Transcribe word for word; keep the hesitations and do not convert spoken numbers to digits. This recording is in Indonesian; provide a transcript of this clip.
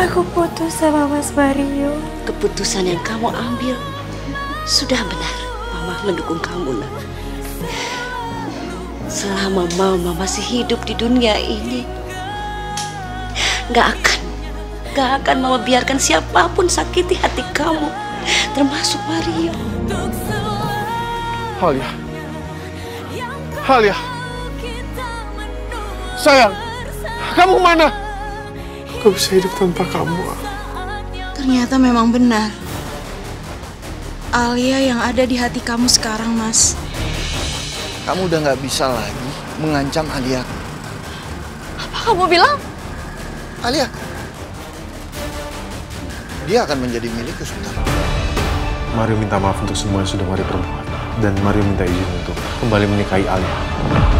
Aku putus sama Mas Mario. Keputusan yang kamu ambil sudah benar. Mama mendukung kamu, nak. Selama Mama masih hidup di dunia ini, gak akan, gak akan Mama biarkan siapapun sakiti hati kamu, termasuk Mario. Halia, Halia, sayang, kamu mana? Aku bisa hidup tanpa kamu. Ternyata memang benar. Alia yang ada di hati kamu sekarang, Mas. Kamu udah nggak bisa lagi mengancam Alia. Apa kamu bilang? Alia, dia akan menjadi milikku sebentar. Mario minta maaf untuk semua yang sudah Mario perbuat. Dan Mario minta izin untuk kembali menikahi Alia.